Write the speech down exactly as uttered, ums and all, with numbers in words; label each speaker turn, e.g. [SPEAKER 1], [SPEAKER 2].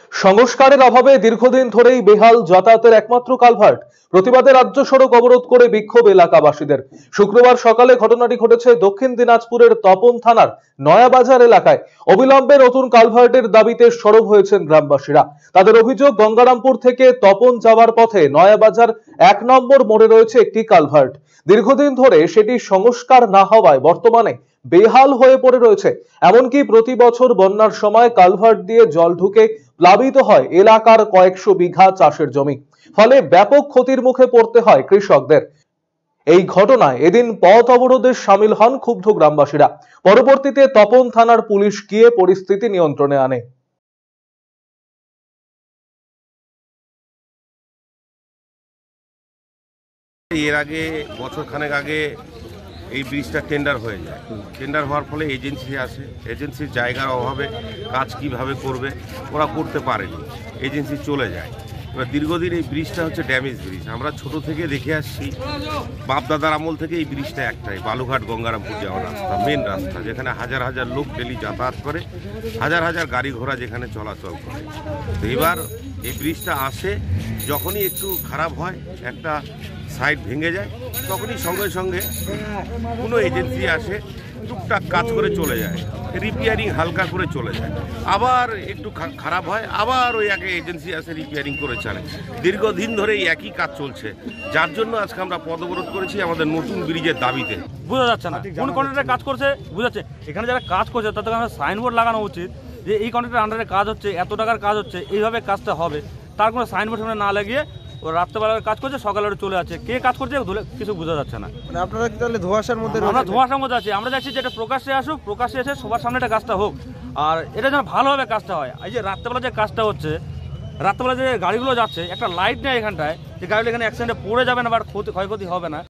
[SPEAKER 1] সংস্কারের অভাবে দীর্ঘদিন ধরেই বেহাল যাতায়াতের একমাত্র কালভার্ট। প্রতিবাদে রাজ্য সড়ক অবরোধ করে বিক্ষোভ এলাকাবাসীদের। শুক্রবার সকালে ঘটনাটি ঘটেছে দক্ষিণ দিনাজপুরের তপন থানার নয়াবাজার এলাকায়। অবিলম্বে নতুন কালভার্টের দাবিতে সরব হয়েছেন গ্রামবাসীরা। তাদের অভিযোগ, গঙ্গারামপুর থেকে তপন যাওয়ার পথে নয়াবাজার এক নম্বর মোড়ে রয়েছে একটি কালভার্ট। দীর্ঘদিন ধরে সেটি সংস্কার না হওয়ায় বর্তমানে বেহাল হয়ে পড়ে রয়েছে। এমনকি প্রতি বছর বন্যার সময় কালভার্ট দিয়ে জল ঢুকে প্লাবিত হয় এলাকার কয়েকশো বিঘা চাষের জমি, ফলে ব্যাপক ক্ষতির মুখে পড়তে হয় কৃষকদের। এই ঘটনায় এদিন পথ অবরোধে সামিল হন ক্ষুব্ধ গ্রামবাসীরা। পরবর্তীতে তপন থানার পুলিশ গিয়ে পরিস্থিতি নিয়ন্ত্রণে আনে।
[SPEAKER 2] এর আগে বছর খানেক আগে এই ব্রিজটা টেন্ডার হয়ে যায়। টেন্ডার হওয়ার ফলে এজেন্সি আসে, এজেন্সির জায়গার অভাবে কাজ কিভাবে করবে ওরা করতে পারেনি, এজেন্সি চলে যায়। এবার দীর্ঘদিন এই ব্রিজটা হচ্ছে ড্যামেজ ব্রিজ। আমরা ছোট থেকে দেখে আসছি, বাপদাদার আমল থেকে এই ব্রিজটা একটাই, বালুঘাট গঙ্গারামপুর যাওয়ার রাস্তা, মেন রাস্তা, যেখানে হাজার হাজার লোক ডেলি যাতায়াত করে, হাজার হাজার গাড়ি ঘোড়া যেখানে চলাচল করে। তো এবার এই ব্রিজটা আসে, যখনই একটু খারাপ হয়, একটা সাইড ভেঙে যায়, তখনই সঙ্গে সঙ্গে কোনো এজেন্সি আসে, টুকটাক কাজ করে চলে যায়, রিপেয়ারিং হালকা করে চলে যায়। আবার একটু খারাপ হয়, আবার ওই একে এজেন্সি আসে, রিপেয়ারিং করে চলে। দীর্ঘদিন ধরে এই একই কাজ চলছে, যার জন্য আজকে আমরা পথ অবরোধ করেছি আমাদের নতুন ব্রিজের দাবিতে।
[SPEAKER 3] বোঝা যাচ্ছে না কোন কন্ট্রাক্টরে কাজ করছে, বোঝাচ্ছে এখানে যারা কাজ করছে তাদের আমরা সাইনবোর্ড লাগানো উচিত যে এই কন্ট্রাক্টের আন্ডারে কাজ হচ্ছে, এত টাকার কাজ হচ্ছে, এইভাবে কাজটা হবে। তার কোনো সাইনবোর্ড সামনে না লাগিয়ে ও রাত্রেবেলার কাজ করছে, সকালে চলে যাচ্ছে, কে কাজ করছে কিছু বোঝা যাচ্ছে না।
[SPEAKER 4] মানে আপনারা কি তাহলে ধোঁয়াশার মধ্যে?
[SPEAKER 3] আমরা ধোঁয়াশার মধ্যে আছি। আমরা চাইছি যে এটা প্রকাশ্যে আসুক, প্রকাশ্যে এসে সবার সামনে একটা কাজটা হোক, আর এটা যেন ভালোভাবে কাজটা হয়। এই যে রাত্রেবেলা যে কাজটা হচ্ছে, রাত্রেবেলা যে গাড়িগুলো যাচ্ছে, একটা লাইট নেই এখানটায়, যে গাড়িগুলো এখানে অ্যাক্সিডেন্টে পড়ে যাবে না বা ক্ষতি ক্ষয়ক্ষতি হবে না।